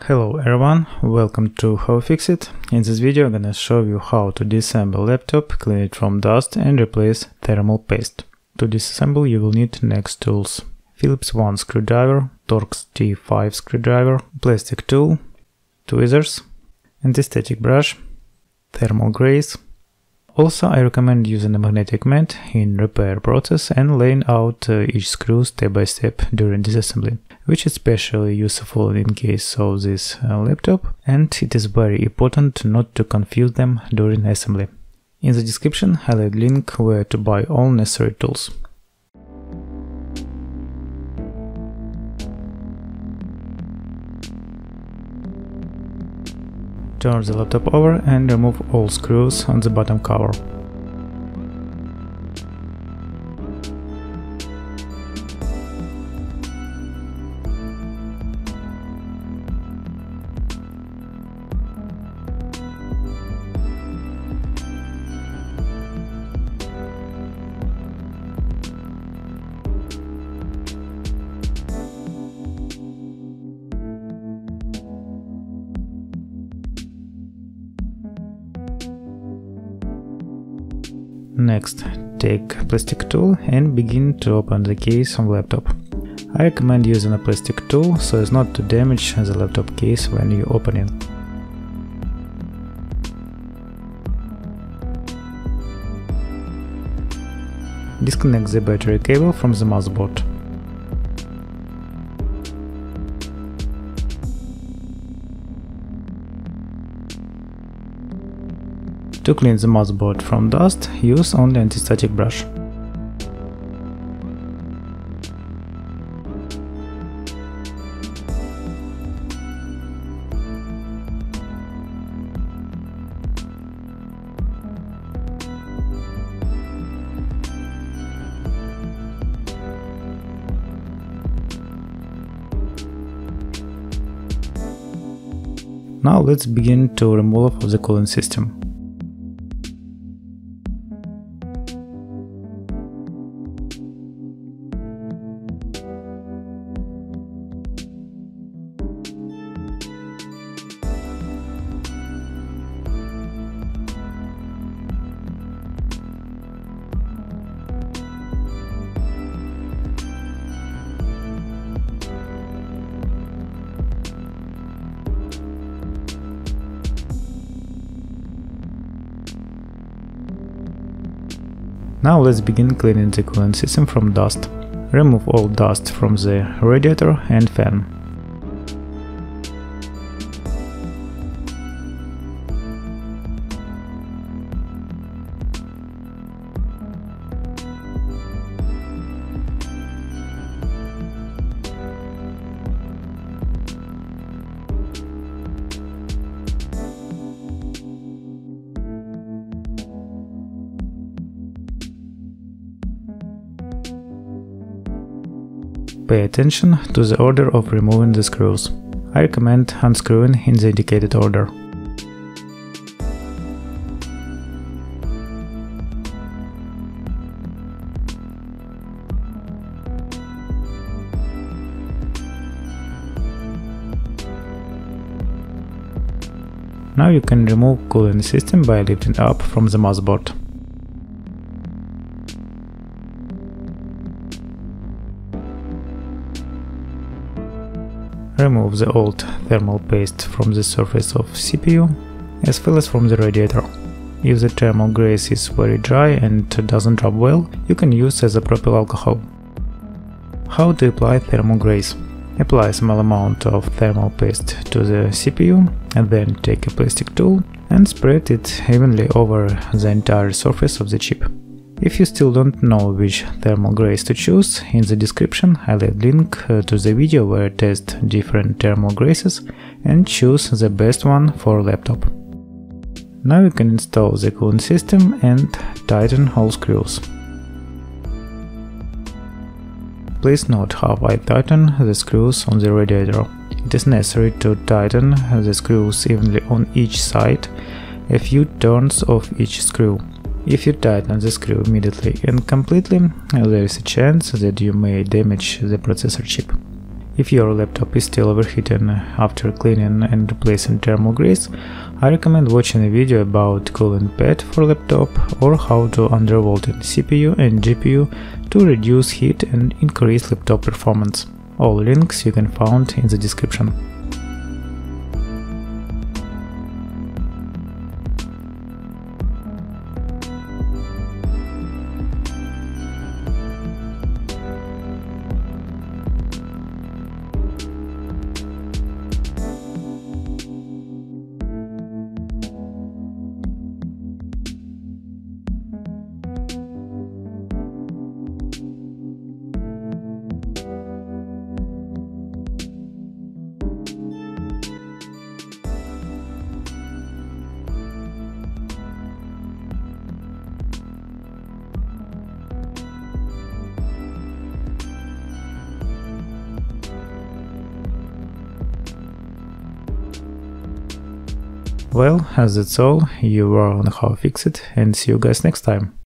Hello everyone, welcome to How-FixIT. In this video I'm gonna show you how to disassemble laptop, clean it from dust and replace thermal paste. To disassemble you will need next tools: Phillips 1 screwdriver, Torx T5 screwdriver, plastic tool, tweezers, anti-static brush, thermal grease. Also I recommend using a magnetic mat in repair process and laying out each screw step by step during disassembly, which is especially useful in case of this laptop, and it is very important not to confuse them during assembly. In the description I'll add link where to buy all necessary tools. Turn the laptop over and remove all screws on the bottom cover. Next, take plastic tool and begin to open the case on laptop. I recommend using a plastic tool so as not to damage the laptop case when you open it. Disconnect the battery cable from the motherboard. To clean the motherboard from dust, use only anti-static brush. Now let's begin to remove of the cooling system. Now let's begin cleaning the cooling system from dust. Remove all dust from the radiator and fan. Pay attention to the order of removing the screws. I recommend unscrewing in the indicated order. Now you can remove cooling system by lifting up from the motherboard. Remove the old thermal paste from the surface of CPU, as well as from the radiator. If the thermal grease is very dry and doesn't drop well, you can use as a propyl alcohol. How to apply thermal grease? Apply a small amount of thermal paste to the CPU and then take a plastic tool and spread it evenly over the entire surface of the chip. If you still don't know which thermal grease to choose, in the description I'll add link to the video where I test different thermal greases and choose the best one for laptop. Now you can install the cooling system and tighten all screws. Please note how I tighten the screws on the radiator. It is necessary to tighten the screws evenly on each side, a few turns of each screw. If you tighten the screw immediately and completely, there is a chance that you may damage the processor chip. If your laptop is still overheating after cleaning and replacing thermal grease, I recommend watching a video about cooling pad for laptop or how to undervolting CPU and GPU to reduce heat and increase laptop performance. All links you can find in the description. Well, that's all. You are on HowFixIT, and see you guys next time.